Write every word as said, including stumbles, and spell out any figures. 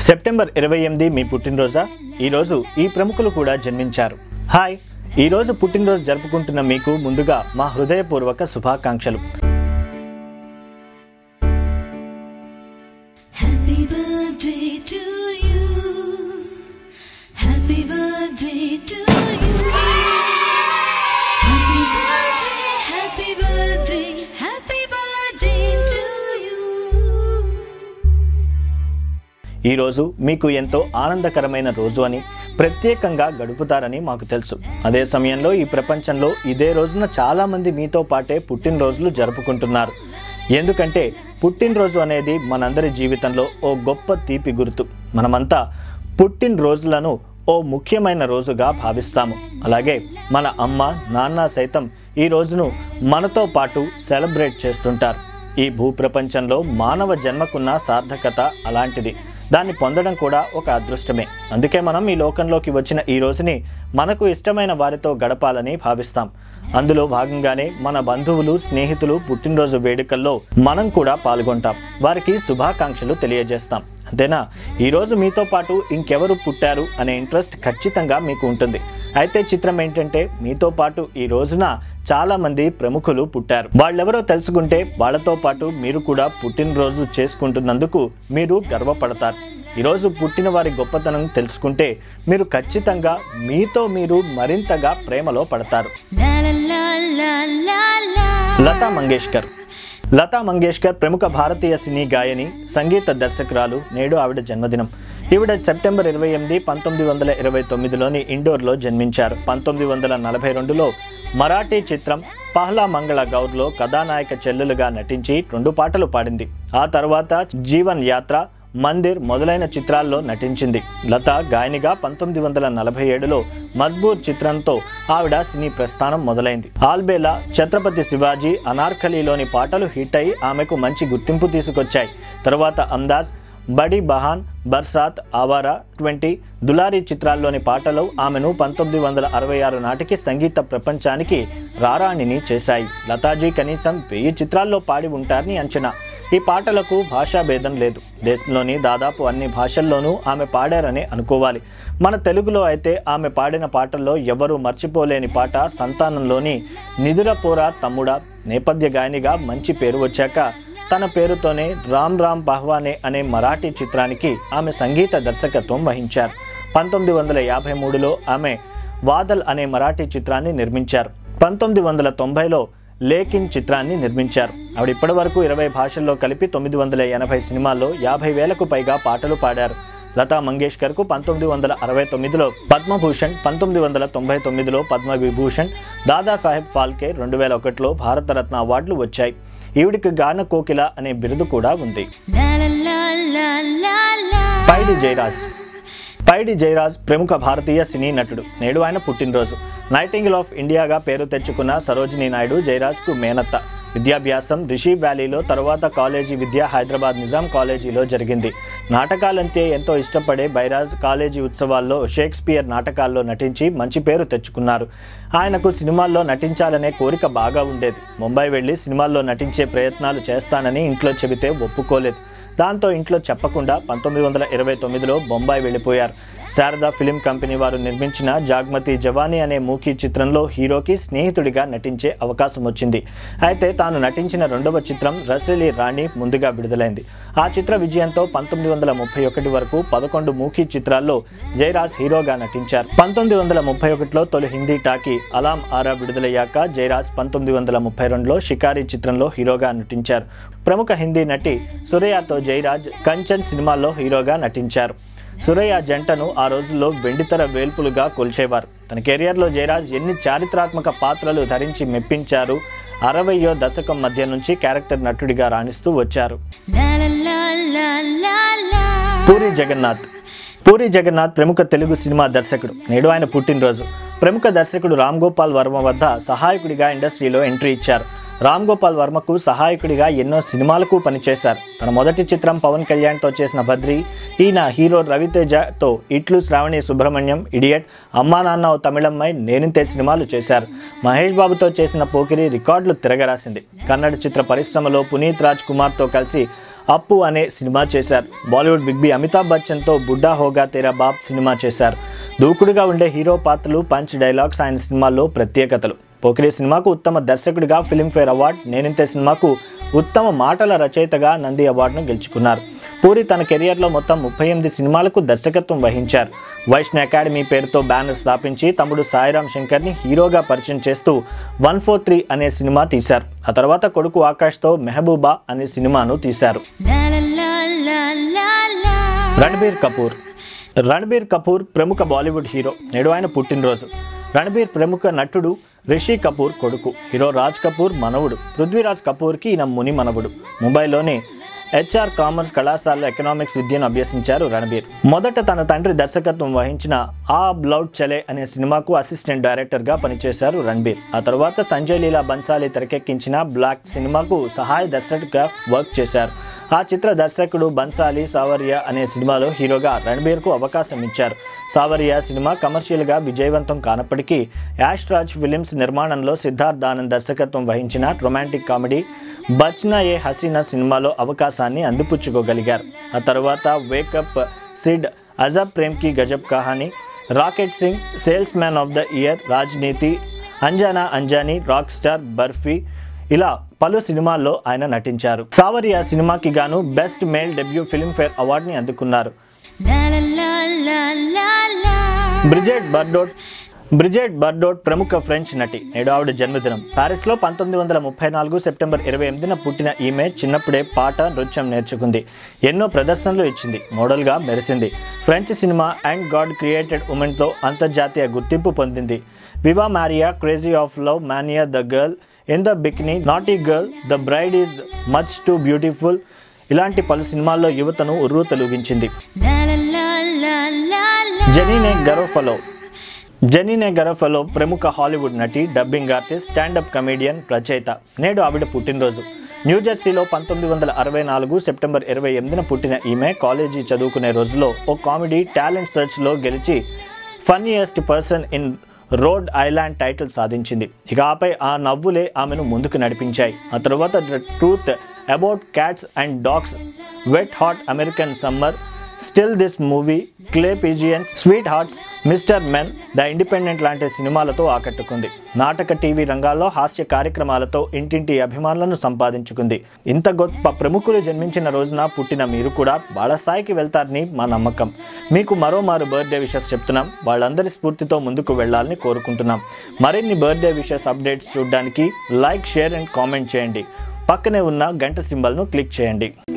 September ఇరవై ఎనిమిది మీ పుట్టినరోజా? ఈరోజు ఈ ప్రముఖులు కూడా జన్మించారు. హాయ్, ఈరోజు పుట్టినరోజు జరుపుకుంటున్న మీకు ముందుగా మా హృదయపూర్వక శుభాకాంక్షలు. ఈరోజు మీకు ఎంతో ఆనందకరమైన రోజు అని, ప్రత్యేకంగా గడుపుతారని మాకు తెలుసు. అదే సమయంలో ఈ ప్రపంచంలో ఇదే రోజున చాలామంది మీతో పాటే పుట్టినరోజులు జరుపుకుంటున్నారు. ఎందుకంటే పుట్టినరోజు అనేది మనందరి జీవితంలో ఓ గొప్ప తీపి గుర్తు. మనమంతా పుట్టినరోజులను ఓ ముఖ్యమైన రోజుగా భావిస్తాము. అలాగే మన అమ్మ నాన్న సైతం ఈ రోజును మనతో పాటు సెలబ్రేట్ చేస్తుంటారు. ఈ భూప్రపంచంలో మానవ జన్మకున్న సార్థకత అలాంటిది. దాన్ని పొందడం కూడా ఒక అదృష్టమే. అందుకే మనం ఈ లోకంలోకి వచ్చిన ఈ రోజుని మనకు ఇష్టమైన వారితో గడపాలని భావిస్తాం. అందులో భాగంగానే మన బంధువులు స్నేహితులు పుట్టినరోజు వేడుకల్లో మనం కూడా పాల్గొంటాం. వారికి శుభాకాంక్షలు తెలియజేస్తాం. అంతేనా? ఈరోజు మీతో పాటు ఇంకెవరు పుట్టారు అనే ఇంట్రెస్ట్ ఖచ్చితంగా మీకు ఉంటుంది. అయితే చిత్రం ఏంటంటే మీతో పాటు ఈ రోజున చాలా మంది ప్రముఖులు పుట్టారు. వాళ్ళెవరో తెలుసుకుంటే వాళ్ళతో పాటు మీరు కూడా పుట్టినరోజు చేసుకుంటున్నందుకు మీరు గర్వపడతారు. ఈరోజు పుట్టిన వారి గొప్పతనం తెలుసుకుంటే మీరు ఖచ్చితంగా మీతో మీరు మరింతగా ప్రేమలో పడతారు. లతా మంగేష్కర్. లతా మంగేష్కర్ ప్రముఖ భారతీయ సినీ గాయని, సంగీత దర్శకురాలు. నేడు ఆవిడ జన్మదినం. ఈవిడ సెప్టెంబర్ ఇరవై ఎనిమిది పంతొమ్మిది వందల ఇరవై తొమ్మిదిలోని ఇండోర్లో జన్మించారు. పంతొమ్మిది వందల నలభై రెండులో మరాఠీ చిత్రం పహ్లా మంగళ గౌర్లో కథానాయక చెల్లెలుగా నటించి రెండు పాటలు పాడింది. ఆ తర్వాత జీవన్ యాత్ర, మందిర్ మొదలైన చిత్రాల్లో నటించింది. లత గాయనిగా పంతొమ్మిది వందల నలభై ఏడులో మజ్బూర్ చిత్రంతో ఆవిడ సినీ ప్రస్థానం మొదలైంది. ఆల్బేలా, ఛత్రపతి శివాజీ, అనార్కలిలోని పాటలు హిట్ అయి ఆమెకు మంచి గుర్తింపు తీసుకొచ్చాయి. తరువాత అందాజ్, బడి బహాన్, బర్సాత్, ఆవారా, ట్వంటీ, దులారీ చిత్రాల్లోని పాటలు ఆమెను పంతొమ్మిది వందల అరవై ఆరు నాటికి సంగీత ప్రపంచానికి రారాణిని చేశాయి. లతాజీ కనీసం వెయ్యి చిత్రాల్లో పాడి ఉంటారని అంచనా. ఈ పాటలకు భాషా భేదం లేదు. దేశంలోని దాదాపు అన్ని భాషల్లోనూ ఆమె పాడారని అనుకోవాలి. మన తెలుగులో అయితే ఆమె పాడిన పాటల్లో ఎవరూ మర్చిపోలేని పాట సంతానంలోని నిదురపోరా తమ్ముడా. నేపథ్య గాయనిగా మంచి పేరు వచ్చాక తన పేరుతోనే రామ్ రామ్ పహ్వానే అనే మరాఠీ చిత్రానికి ఆమె సంగీత దర్శకత్వం వహించారు. పంతొమ్మిది వందల యాభై మూడులో ఆమె వాదల్ అనే మరాఠీ చిత్రాన్ని నిర్మించారు. పంతొమ్మిది వందల తొంభైలో లేకిన్ చిత్రాన్ని నిర్మించారు. ఆవిడ ఇప్పటి వరకు ఇరవై భాషల్లో కలిపి తొమ్మిది వందల ఎనభై సినిమాల్లో యాభై వేలకు పైగా పాటలు పాడారు. లతా మంగేష్కర్కు పంతొమ్మిది వందల అరవై తొమ్మిదిలో పద్మభూషణ్, పంతొమ్మిది వందల తొంభై తొమ్మిదిలో పద్మవిభూషణ్, దాదాసాహెబ్ ఫాల్కే, రెండు వేల ఒకటిలో భారతరత్న అవార్డులు వచ్చాయి. ఈవిడికి గాన కోకిల అనే బిరుదు కూడా ఉంది. పైడి జయరాజ్. పైడి జయరాజ్ ప్రముఖ భారతీయ సినీ నటుడు. నేడు ఆయన పుట్టినరోజు. నైటింగేల్ ఆఫ్ ఇండియాగా పేరు తెచ్చుకున్న సరోజినీ నాయుడు జయరాజ్కు మేనత్త. విద్యాభ్యాసం రిషి వ్యాలీలో, తరువాత కాలేజీ విద్య హైదరాబాద్ నిజాం కాలేజీలో జరిగింది. నాటకాలంటే ఎంతో ఇష్టపడే బైరాజ్ కాలేజీ ఉత్సవాల్లో షేక్స్పియర్ నాటకాల్లో నటించి మంచి పేరు తెచ్చుకున్నారు. ఆయనకు సినిమాల్లో నటించాలనే కోరిక బాగా ఉండేది. ముంబై వెళ్ళి సినిమాల్లో నటించే ప్రయత్నాలు చేస్తానని ఇంట్లో చెబితే ఒప్పుకోలేదు. దాంతో ఇంట్లో చెప్పకుండా పంతొమ్మిది వందల ఇరవై తొమ్మిదిలో బొంబాయి వెళ్ళిపోయారు. శారదా ఫిలిం కంపెనీ వారు నిర్మించిన జాగ్మతి జవానీ అనే మూకీ చిత్రంలో హీరోకి స్నేహితుడిగా నటించే అవకాశం వచ్చింది. అయితే తాను నటించిన రెండవ చిత్రం రసలి రాణి ముందుగా విడుదలైంది. ఆ చిత్ర విజయంతో పంతొమ్మిది వందల ముప్పై ఒకటి వరకు పదకొండు మూకీ చిత్రాల్లో జయరాజ్ హీరోగా నటించారు. పంతొమ్మిది వందల ముప్పై ఒకటిలో తొలి హిందీ టాకీ అలాం ఆరా విడుదలయ్యాక జయరాజ్ పంతొమ్మిది వందల ముప్పై రెండులో షికారి చిత్రంలో హీరోగా నటించారు. ప్రముఖ హిందీ నటి సురయ్యతో జయరాజ్ కంచన్ సినిమాల్లో హీరోగా నటించారు. సురయ్య జంటను ఆ రోజుల్లో వెండితెర వేల్పులుగా కొల్చేవారు. తన కెరియర్లో జయరాజ్ ఎన్ని చారిత్రాత్మక పాత్రలు ధరించి మెప్పించారు. అరవయో దశకం మధ్య నుంచి క్యారెక్టర్ నటుడిగా రాణిస్తూ వచ్చారు. పూరి జగన్నాథ్. పూరి జగన్నాథ్ ప్రముఖ తెలుగు సినిమా దర్శకుడు. నేడు ఆయన పుట్టినరోజు. ప్రముఖ దర్శకుడు రామ్ గోపాల్ వర్మ వద్ద సహాయకుడిగా ఇండస్ట్రీలో ఎంట్రీ ఇచ్చారు. రామ్ గోపాల్ వర్మకు సహాయకుడిగా ఎన్నో సినిమాలకు పనిచేశారు. తన మొదటి చిత్రం పవన్ కళ్యాణ్తో చేసిన బద్రీ, ఈయన హీరో రవితేజతో ఇట్లు, శ్రావణి సుబ్రహ్మణ్యం, ఇడియట్, అమ్మా నాన్న ఓ తమిళమ్మై, నేనింతే సినిమాలు చేశారు. మహేష్ బాబుతో చేసిన పోకిరి రికార్డులు తిరగరాసింది. కన్నడ చిత్ర పరిశ్రమలో పునీత్ రాజ్ కుమార్తో కలిసి అప్పు అనే సినిమా చేశారు. బాలీవుడ్ బిగ్ బి అమితాబ్ బచ్చన్తో బుడ్డా హోగా తేరా బాప్ సినిమా చేశారు. దూకుడుగా ఉండే హీరో పాత్రలు, పంచ్ డైలాగ్స్ ఆయన సినిమాల్లో ప్రత్యేకతలు. పోకిరి సినిమాకు ఉత్తమ దర్శకుడిగా ఫిల్మ్ఫేర్ అవార్డు, నేనింతే సినిమాకు ఉత్తమ మాటల రచయితగా నంది అవార్డును గెలుచుకున్నారు. పూరి తన కెరియర్లో మొత్తం ముప్పై ఎనిమిది సినిమాలకు దర్శకత్వం వహించారు. వైష్ణవ్ అకాడమీ పేరుతో బ్యానర్ స్థాపించి తమ్ముడు సాయిరామ్ శంకర్ని హీరోగా పరిచయం చేస్తూ వన్ ఫోర్ త్రీ అనే సినిమా తీశారు. ఆ తర్వాత కొడుకు ఆకాష్తో మెహబూబా అనే సినిమాను తీశారు. రణబీర్ కపూర్ రణబీర్ కపూర్ ప్రముఖ బాలీవుడ్ హీరో. నేడు ఆయన పుట్టినరోజు. రణబీర్ ప్రముఖ నటుడు రిషి కపూర్ కొడుకు. హీరో రాజ్ కపూర్ మనవుడు. పృథ్వీరాజ్ కపూర్కి ఈయన ముని మనవుడు. ముంబైలోని హెచ్ఆర్ కామర్స్ కళాశాలలో ఎకనామిక్స్ విద్యను అభ్యసించారు రణబీర్. మొదట తన తండ్రి దర్శకత్వం వహించిన ఆ బ్లౌడ్ చలే అనే సినిమాకు అసిస్టెంట్ డైరెక్టర్గా పనిచేశారు రణబీర్. ఆ తర్వాత సంజయ్ లీలా బన్సాలి తెరకెక్కించిన బ్లాక్ సినిమాకు సహాయ దర్శకుడిగా వర్క్ చేశారు. ఆ చిత్ర దర్శకుడు బన్సాలి సావర్య అనే సినిమాలో హీరోగా రణబీర్కు అవకాశం ఇచ్చారు. సావర్య సినిమా కమర్షియల్గా విజయవంతం కానప్పటికీ యాష్ రాజ్ ఫిలిమ్స్ నిర్మాణంలో సిద్ధార్థ్ ఆనంద్ దర్శకత్వం వహించిన రొమాంటిక్ కామెడీ బచ్నా ఏ హసీనా సినిమాలో అవకాశాన్ని అందిపుచ్చుకోగలిగారు. ఆ తర్వాత wake up, Sid, Ajab Prem Ki Ghazab Kahani, rocket Singh, salesman of the year, Rajneeti, Anjaana Anjaani, rockstar, Barfi ఇలా పలు సినిమాల్లో ఆయన నటించారు. సావర్య సినిమాకి గాను బెస్ట్ మేల్ డెబ్యూ ఫిల్మ్ఫేర్ అవార్డుని అందుకున్నారు. బ్రిజెట్ బర్డోట్ బ్రిజెట్ బర్డోట్ ప్రముఖ ఫ్రెంచ్ నటి. నేడు ఆవిడ జన్మదినం. ప్యారిస్లో పంతొమ్మిది వందల ముప్పై నాలుగు సెప్టెంబర్ ఇరవై ఎనిమిదిన పుట్టిన ఈమె చిన్నప్పుడే పాట, నృత్యం నేర్చుకుంది. ఎన్నో ప్రదర్శనలు ఇచ్చింది. మోడల్గా మెరిసింది. ఫ్రెంచ్ సినిమా అండ్ గాడ్ క్రియేటెడ్ ఉమెన్తో అంతర్జాతీయ గుర్తింపు పొందింది. Viva Maria, crazy of love, mania, the girl in the bikini, naughty girl, the bride is much too beautiful ఇలాంటి పలు సినిమాల్లో యువతను ఉర్రూ తొలగించింది. జెనీనే గరోఫలో జెనీనే గరోఫలో ప్రముఖ హాలీవుడ్ నటి, డబ్బింగ్ ఆర్టిస్ట్, స్టాండప్ కమేడియన్, రచయిత. నేడు ఆవిడ పుట్టినరోజు. న్యూజెర్సీలో పంతొమ్మిది వందల అరవై నాలుగు సెప్టెంబర్ ఇరవై ఎనిమిదిన పుట్టిన ఈమె కాలేజీ చదువుకునే రోజులో ఓ కామెడీ టాలెంట్ సర్చ్లో గెలిచి funniest person in Rhode Island title సాధించింది. ఇక ఆపై ఆ నవ్వులే ఆమెను ముందుకు నడిపించాయి. ఆ తర్వాత the truth about cats and dogs, wet hot American summer, still this movie, clay pigeons, sweet hearts, mister men, the independent లాంటి సినిమాలతో ఆకట్టుకుంది. నాటక, టీవీ రంగాల్లో హాస్య కార్యక్రమాలతో ఇంటింటి అభిమానులను సంపాదించుకుంది. ఇంత గొప్ప ప్రముఖులు జన్మించిన రోజున పుట్టిన మీరు కూడా వాళ్ళ స్థాయికి వెళ్తారని మా నమ్మకం. మీకు మరోమారు బర్త్డే విషెస్ చెప్తున్నాం. వాళ్ళందరి స్ఫూర్తితో ముందుకు వెళ్లాలని కోరుకుంటున్నాం. మరిన్ని బర్త్డే విషెస్ అప్డేట్స్ చూడడానికి లైక్, షేర్ అండ్ కామెంట్ చేయండి. పక్కనే ఉన్న గంట సింబల్ను క్లిక్ చేయండి.